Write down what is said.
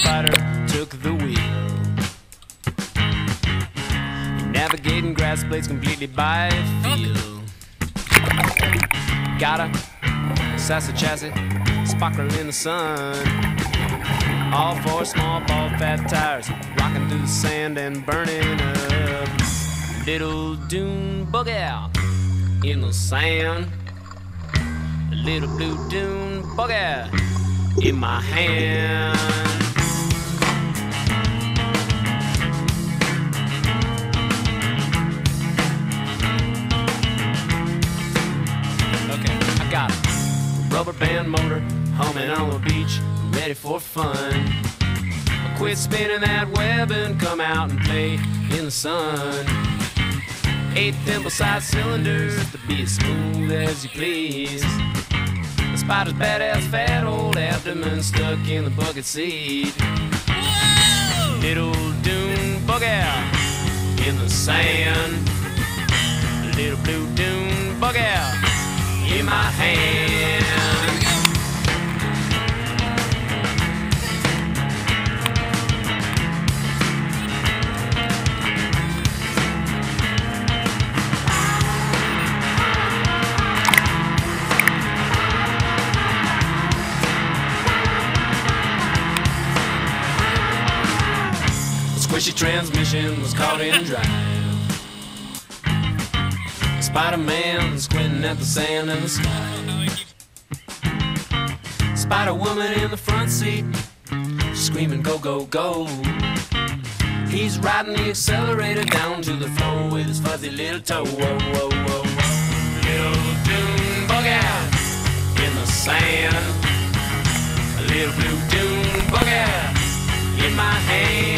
spider took the wheel. Navigating grass blades completely by feel. Got a sassy chassis, sparkling in the sun. All four small bald fat tires, rocking through the sand and burning up. Little dune buggy in the sand. A little blue dune buggy in my hand. Okay, I got it. Rubber band motor humming on the beach, ready for fun. Quit spinning that web and come out and play in the sun. 8 thimble-sized cylinders to be as smooth as you please. The spider's badass fat old abdomen stuck in the bucket seat. Whoa! Little dune buggy in the sand. Little blue dune buggy in my hand. Squishy transmission was caught in drive. Spider-Man squinting at the sand and the sky. Spider-Woman in the front seat, screaming go, go, go. He's riding the accelerator down to the floor with his fuzzy little toe. Whoa, whoa, whoa, whoa. Little dune buggy in the sand. A little blue dune buggy in my hand.